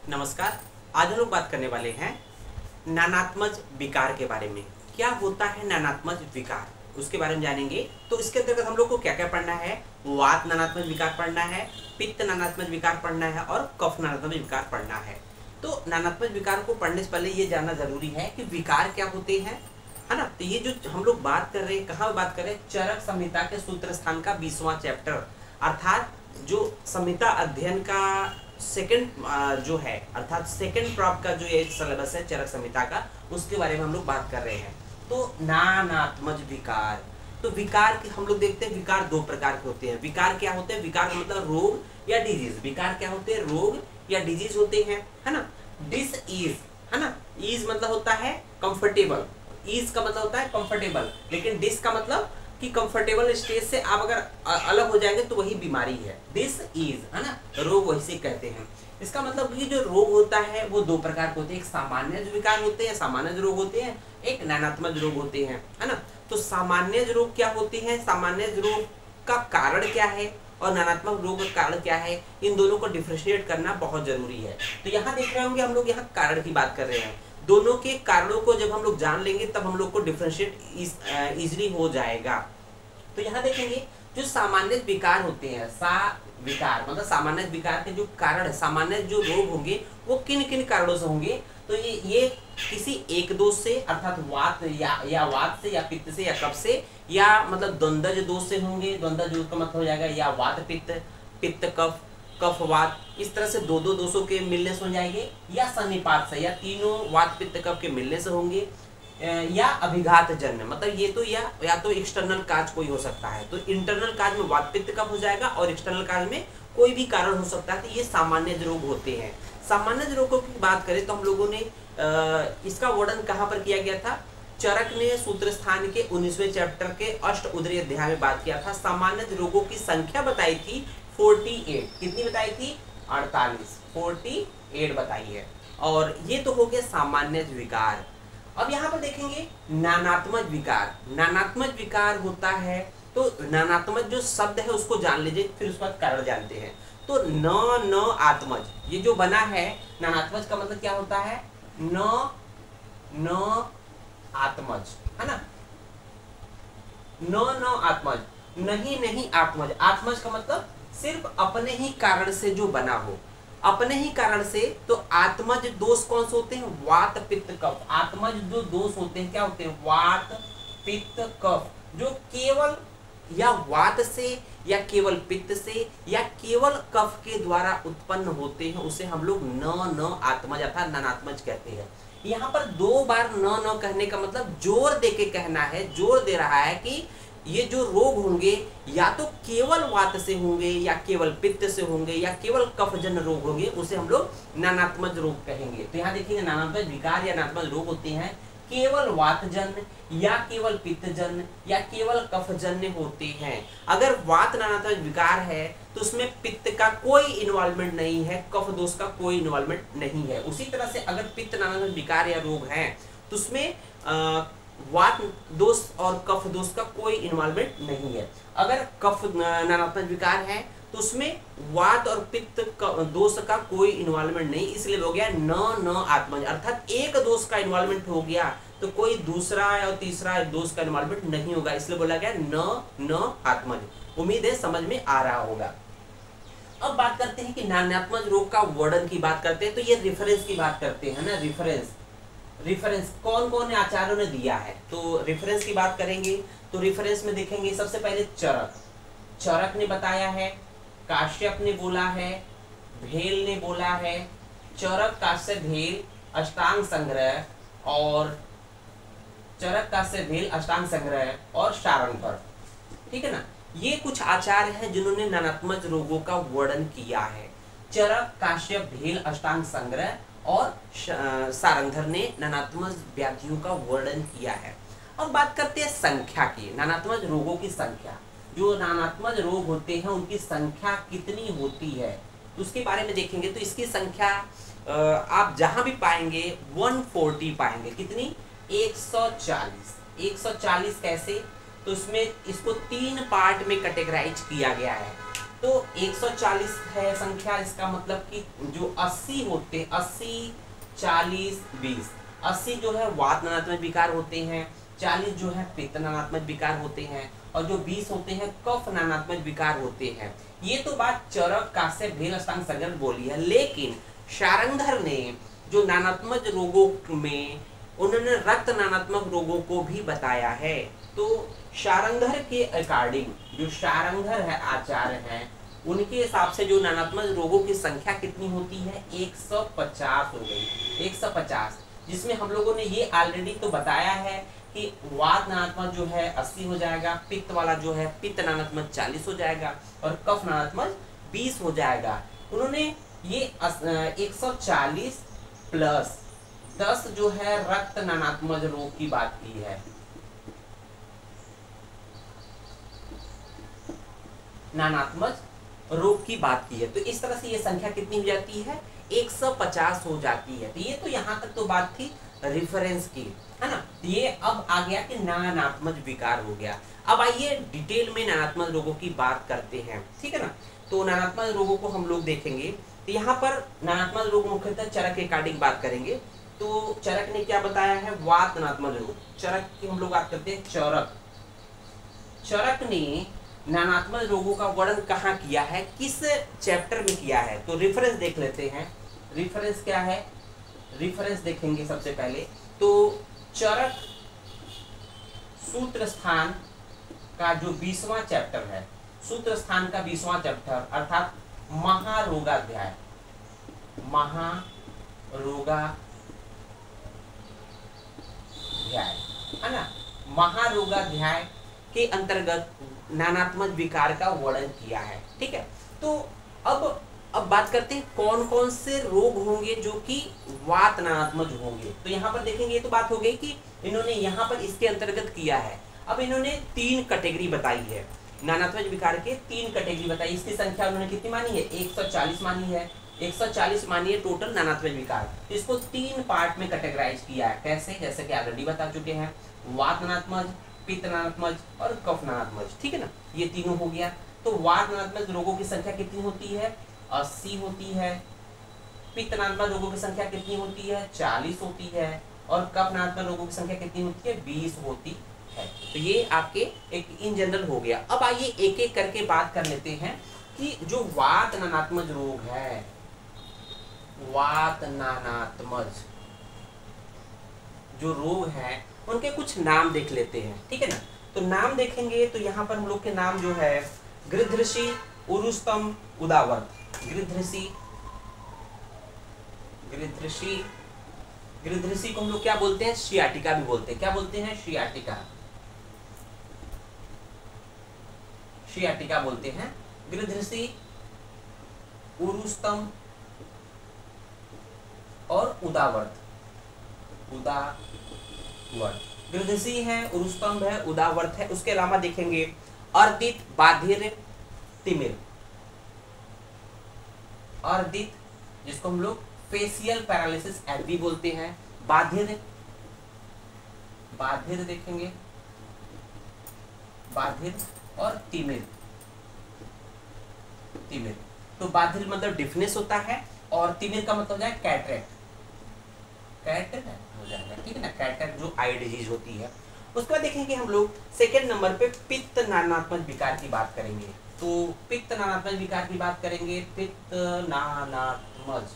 नमस्कार। आज हम लोग बात करने वाले हैं नानात्मज विकार के बारे में। क्या होता है नानात्मज विकार, उसके बारे में जानेंगे। तो इसके अंतर्गत हम लोग को क्या क्या पढ़ना है, वात नानात्मज विकार पढ़ना है, पित्त नानात्मज विकार पढ़ना है और कफ नानात्मज विकार पढ़ना है। तो नानात्मज विकार को पढ़ने से पहले ये जानना जरूरी है कि विकार क्या होते हैं, है ना। तो ये जो हम लोग बात कर रहे हैं, कहाँ बात कर रहे हैं, चरक संहिता के सूत्र स्थान का 20वां चैप्टर, अर्थात जो संहिता अध्ययन का सेकंड जो है, अर्थात सेकंड प्रॉप का जो ये सिलेबस है चरक संहिता का, उसके बारे में हम लोग बात कर रहे हैं। तो नानात्मज विकार, तो विकार की हम लोग देखते हैं, विकार दो प्रकार के होते हैं। विकार क्या होते हैं, विकार का मतलब रोग या डिजीज। विकार क्या होते हैं, रोग या डिजीज होते हैं, है ना। डिस इज, है ना, इज मतलब होता है कंफर्टेबल, ईज का मतलब होता है कंफर्टेबल, लेकिन डिस का मतलब कि कंफर्टेबल स्टेज से आप अगर अलग हो जाएंगे तो वही बीमारी है। डिस इज, है ना, रोग वैसे कहते हैं। इसका मतलब कि जो रोग होता है वो दो प्रकार के होते हैं, एक सामान्य विकार होते हैं, सामान्य रोग होते हैं, एक नानात्मज रोग होते हैं, है ना। तो सामान्य रोग क्या होती है, सामान्य रोग का कारण क्या है और नानात्मक रोग का कारण क्या है, इन दोनों को डिफरेंशिएट करना बहुत जरूरी है। तो यहाँ देख रहे होंगे हम लोग यहाँ कारण की बात कर रहे हैं। दोनों के कारणों को जब हम लोग जान लेंगे तब हम लोग को डिफरेंशिएट इजीली हो जाएगा। तो यहाँ देखेंगे जो सामान्य विकार होते हैं, विकार मतलब सामान्य विकार के जो कारण है, सामान्य जो रोग होंगे वो किन किन कारणों से होंगे। तो ये किसी एक दोष से, अर्थात वात या वात से या पित्त से या कफ से, या मतलब द्वंद्वज दोष से होंगे। द्वंद्वज दोष का मतलब हो जाएगा या वात पित्त, पित्त कफ, कफ वात, इस तरह से दो दोषों के मिलने से हो जाएंगे, या सन्निपात से, या तीनों वात पित्त कफ के मिलने से होंगे, या अभिघात जन्य, मतलब ये तो या तो एक्सटर्नल काज कोई हो सकता है। तो इंटरनल काज में वात पित्त कफ हो जाएगा और एक्सटर्नल काज में कोई भी कारण हो सकता है। तो ये सामान्य रोग होते हैं। सामान्य रोगों की बात करें तो हम लोगों ने इसका वर्णन कहाँ पर किया गया था, चरक ने सूत्र स्थान के 19वें चैप्टर के अष्ट उदरी अध्याय में बात किया था। सामान्य रोगों की संख्या बताई थी 48, कितनी बताई थी, 48 बताई है। और ये तो हो गया सामान्य विकार। अब यहाँ पर देखेंगे नानात्मज विकार। नानात्मज विकार होता है, तो नानात्मज जो शब्द है उसको जान लीजिए, फिर उसके बाद कारण जानते हैं। तो न आत्मज, ये जो बना है नानात्मज का मतलब क्या होता है, न आत्मज, है ना। न आत्मज, नहीं आत्मज। आत्मज का मतलब सिर्फ अपने ही कारण से जो बना हो, अपने ही कारण से। तो आत्मज दोष कौन से होते हैं, वात पित्त कफ। आत्मज जो दोष होते हैं क्या होते हैं, वात पित्त कफ, जो केवल या वात से या केवल पित्त से या केवल कफ के द्वारा उत्पन्न होते हैं, उसे हम लोग न आत्मज अर्थात नानात्मज कहते हैं। यहाँ पर दो बार न कहने का मतलब जोर दे के कहना है, जोर दे रहा है कि ये जो रोग होंगे या तो केवल वात से होंगे या केवल पित्त से होंगे या केवल कफजन्य रोग होंगे, उसे हम लोग नानात्मज रोग कहेंगे। तो यहाँ देखिए नानात्मज विकार या नानात्मज रोग होते हैं केवल वातजन्य या केवल पित्तजन्य या केवल कफजन्य होते हैं। अगर वात नानात्मज विकार है तो उसमें पित्त का कोई इन्वॉल्वमेंट नहीं है, कफ दोष का कोई इन्वॉल्वमेंट नहीं है। उसी तरह से अगर पित्त नानात्मज विकार या रोग है तो उसमें वात दोष और कफ दोष का कोई इन्वॉल्वमेंट नहीं है। अगर कफ नानात्मज विकार है तो उसमें वात और पित्त दोष का कोई इन्वॉल्वमेंट नहीं, इसलिए हो गया न आत्मज, अर्थात एक दोष का इन्वॉल्वमेंट हो गया तो कोई दूसरा या तीसरा दोष का इन्वॉल्वमेंट नहीं होगा, इसलिए बोला गया न आत्मज। उम्मीद है समझ में आ रहा होगा। अब बात करते हैं कि नानात्मज रोग का वर्णन की बात करते हैं, तो ये रेफरेंस की बात करते हैं ना। रेफरेंस कौन कौन आचार्यों ने दिया है, तो रेफरेंस की बात करेंगे। तो रेफरेंस में देखेंगे सबसे पहले चरक ने बताया है, काश्यप ने बोला है, भेल ने बोला है, चरक काश्यप भेल अष्टांग संग्रह और चरक काश्यप भेल अष्टांग संग्रह और शारंगकर, ठीक है ना। ये कुछ आचार्य हैं जिन्होंने नानात्मज रोगों का वर्णन किया है। चरक काश्यप भेल अष्टांग संग्रह और सारंगधर ने नानात्मज व्याधियों का वर्णन किया है। अब बात करते हैं संख्या की, नानात्मज रोगों की संख्या। जो नानात्मज रोग होते हैं उनकी संख्या कितनी होती है उसके बारे में देखेंगे। तो इसकी संख्या आप जहां भी पाएंगे 140 पाएंगे, कितनी, 140 कैसे, तो इसमें इसको 3 पार्ट में कैटेगराइज किया गया है। तो 140 है संख्या, इसका मतलब कि जो 80 होते, 80 40 20, 80 जो है वात ननात्मक विकार होते हैं, 40 जो है पित्त ननात्मक विकार होते हैं, और जो 20 होते हैं कफ ननात्मक विकार होते हैं। ये तो बात चरक कास्य भेल अष्टांग संगरण बोली है, लेकिन शारंगधर ने जो नानात्मक रोगों में उन्होंने रक्त नानात्मक रोगों को भी बताया है। तो शारंगधर के अकॉर्डिंग, जो शारंगधर है आचार्य हैं, उनके हिसाब से जो नानात्मक रोगों की संख्या कितनी होती है 150 हो गई, 150, जिसमें हम लोगों ने ये ऑलरेडी तो बताया है कि वात नानात्मक जो है 80 हो जाएगा, पित्त वाला जो है पित्त नानात्मक 40 हो जाएगा, और कफ नानात्मक 20 हो जाएगा। उन्होंने ये 140 प्लस 10 जो है रक्त नानात्मक रोग की बात की है, नानात्मक रोग की बात की है। तो इस तरह से ये संख्या कितनी हो जाती है 150 हो जाती है। तो ये तो यहाँ तक तो बात थी रेफरेंस की, है ना। तो ये अब आ गया कि नानात्मक विकार हो गया। अब आइए डिटेल में नानात्मक रोगों की बात करते हैं, ठीक है ना। तो नानात्मक रोगों को हम लोग देखेंगे। तो यहाँ पर नानात्मक रोग मुख्यतः चरक के अकॉर्डिंग बात करेंगे। तो चरक ने क्या बताया है, वात नानात्मक रोग, चरक की हम लोग बात करते हैं। चरक ने नानात्मक रोगों का वर्णन कहाँ किया है, किस चैप्टर में किया है, तो रेफरेंस देख लेते हैं। रेफरेंस क्या है, रेफरेंस देखेंगे सबसे पहले। तो चरक सूत्र स्थान का जो 20वां चैप्टर है, सूत्र स्थान का 20वां चैप्टर अर्थात महारोगाध्याय, है ना, महारोगाध्याय के अंतर्गत नानात्मक विकार का वर्णन किया है, ठीक है। तो अब बात करते हैं कौन कौन से रोग होंगे जो कि वात नानात्मक होंगे। तो यहाँ पर देखेंगे, ये तो बात हो गई कि इन्होंने यहाँ पर इसके अंतर्गत किया है। अब इन्होंने 3 कैटेगरी बताई है, नानात्मक विकार के 3 कैटेगरी बताई। इसकी संख्या उन्होंने कितनी मानी है 140 मानी है, 140 मानी है टोटल नानात्मक विकार। इसको 3 पार्ट में कैटेगराइज किया है। कैसे, जैसे कि ऑलरेडी बता चुके हैं, वात नानात्मक, पित्त नानात्मक और कफ नानात्मक, ठीक है ना। ये तीनों हो गया। तो वात नानात्मक रोगों की संख्या कितनी होती है 80 होती है, पित्त नानात्मक रोगों की संख्या कितनी होती है 40 होती है, और कफ नानात्मक रोगों की संख्या कितनी होती है 20 होती है। तो ये आपके एक इन जनरल हो गया। अब आइए एक एक करके बात कर लेते हैं कि जो वात नानात्मक रोग है, वात नानात्मक जो रोग है उनके कुछ नाम देख लेते हैं, ठीक है ना। तो नाम देखेंगे तो यहाँ पर हम लोग के नाम जो है गृध्रसी, उरुस्तम, उदावर्त। गृध्रसी को हम लोग क्या बोलते हैं, सियाटिका भी बोलते हैं। क्या बोलते हैं, सियाटिका बोलते हैं। गृध्रसी, उरुस्तम और उदावर्त। गृध्रसी है, उरुस्तम है, उदावर्त है। उसके अलावा देखेंगे अर्दित, बाधिर, तिमिर। अर्दित जिसको हम लोग फेशियल पैरालिसिस भी बोलते हैं, बाधिर देखेंगे, बाधिर और तिमिर। तो बाधिर मतलब डिफनेस होता है, और तिमिर का मतलब है कैटरेक्ट हो जाएगा, ठीक है ना। कैटरेक्ट जो आई डिजीज होती है। उसके बाद देखेंगे हम लोग सेकेंड नंबर पे पित्त नानात्मक विकार की बात करेंगे। तो पित्त नानात्मक विकार की बात करेंगे। पित्त नानात्मक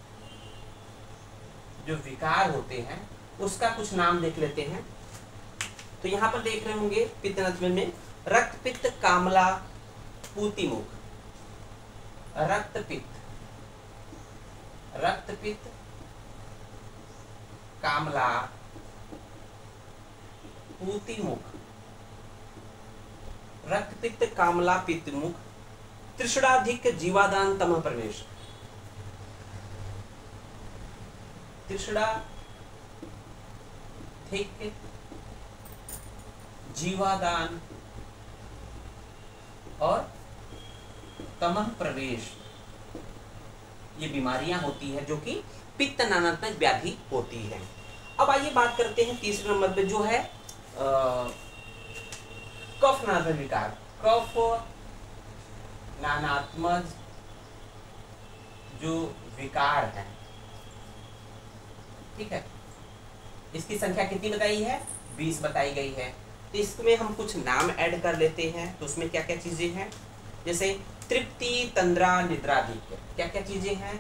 जो विकार होते हैं उसका कुछ नाम देख लेते हैं। तो यहाँ पर देख रहे होंगे पित्त नानात्मक में रक्त पित्त, कामला, पूतिमुख। रक्त पित्त, कामला, पूतिमुख। रक्त पित्त, कामला, पित्तमुख। तृष्णाधिक, जीवादान, तमः प्रवेश। तृष्णाधिक, जीवादान और तमः प्रवेश, ये बीमारियां होती है जो कि पित्त नानात्मक व्याधि होती है। अब आइए बात करते हैं तीसरे नंबर पे जो है कफ नानात्मक विकार। कफ नानात्मज जो विकार है, ठीक है, इसकी संख्या कितनी बताई है? 20 बताई गई है। तो इसमें हम कुछ नाम ऐड कर लेते हैं। तो उसमें क्या क्या चीजें हैं? जैसे तृप्ति, तंद्रा, निद्राधिक्य। क्या क्या चीजें हैं?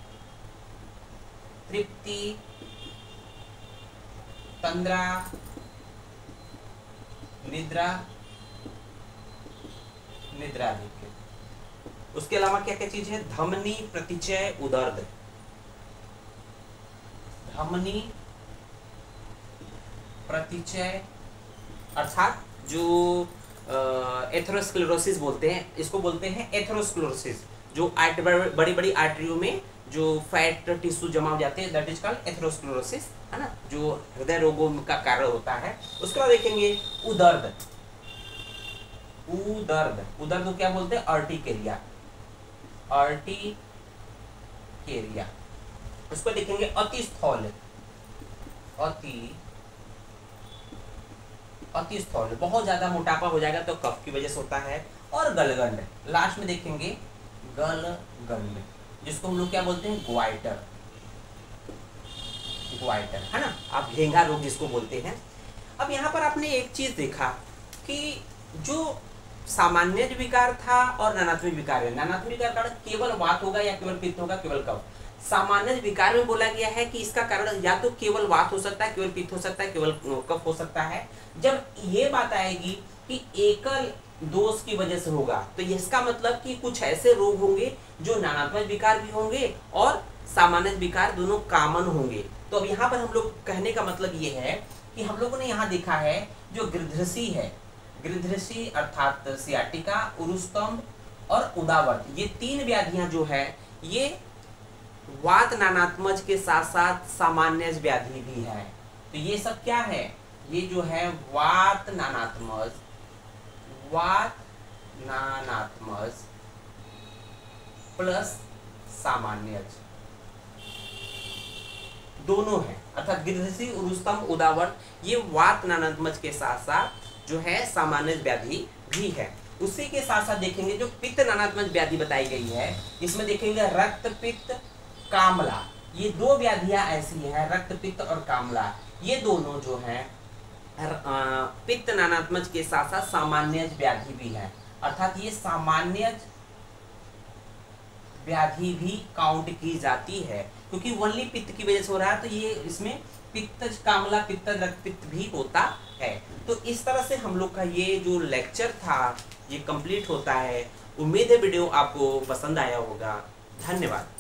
तृप्ति, तंद्रा, निद्रा, निद्राधिक्य। उसके अलावा क्या क्या चीज है? धमनी, प्रतिचय, उदर्द। धमनी, प्रतिचय अर्थात जो एथेरोस्क्लेरोसिस बोलते हैं, इसको बोलते हैं एथेरोस्क्लेरोसिस, जो बड़ी बड़ी आर्टरियों में जो फैट टिश्यू जमा हो जाते हैं, दैट इज कॉल्ड एथेरोस्क्लेरोसिस, है ना, जो हृदय रोगों का कारण होता है। उसके बाद देखेंगे उदर्द। उदर्द, उदर्द को क्या बोलते हैं? Urticaria, urticaria. उसको देखेंगे अतिस्थौल, अतिस्थौल, बहुत ज्यादा मोटापा हो जाएगा तो कफ की वजह से होता है। और गलगंड, लास्ट में देखेंगे गलगंड, जिसको हम लोग क्या बोलते हैं? ग्वाइटर, ग्वाइटर, है ना, आप घेंघा रोग जिसको बोलते हैं। अब यहाँ पर आपने एक चीज देखा कि जो सामान्य विकार था और नानात्मक विकार है, नानात्मक विकार का कारण केवल वात होगा या केवल पित्त होगा, केवल कफ। सामान्य विकार में बोला गया है कि इसका कारण या तो केवल वात हो सकता है, केवल पित्त हो सकता है, केवल कफ हो सकता है। जब ये बात आएगी कि एकल दोष की वजह से होगा, तो इसका मतलब कि कुछ ऐसे रोग होंगे जो नानात्मक विकार भी होंगे और सामान्य विकार दोनों कॉमन होंगे। तो अब यहाँ पर हम लोग कहने का मतलब ये है कि हम लोगों ने यहाँ देखा है जो गृध्रसी है, गृध्रसी अर्थात सियाटिका, उरुस्तंभ और उदावर्त, ये 3 व्याधियां जो है ये वात नानात्मज के साथ साथ सामान्य व्याधि भी है। तो ये सब क्या है? ये जो है वात नानात्मज, वात नानात्मज प्लस सामान्य दोनों है, अर्थात गृध्रसी, उरुस्तंभ, उदावर्त, ये वात नानात्मज के साथ साथ जो है सामान्य व्याधि भी है। उसी के साथ साथ देखेंगे जो पित्त नानात्मज व्याधि बताई गई है, इसमें देखेंगे रक्त पित्त, कामला, ये 2 व्याधियां ऐसी हैं, रक्त पित्त और कामला, ये दोनों जो हैं पित्त नानात्मज के साथ साथ सामान्य व्याधि भी है, अर्थात ये सामान्य व्याधि भी काउंट की जाती है, क्योंकि वनली पित्त की वजह से हो रहा है, तो ये इसमें पित्त कामला, पित्त, रक्त पित्त भी होता है। तो इस तरह से हम लोग का ये जो लेक्चर था ये कंप्लीट होता है। उम्मीद है वीडियो आपको पसंद आया होगा। धन्यवाद।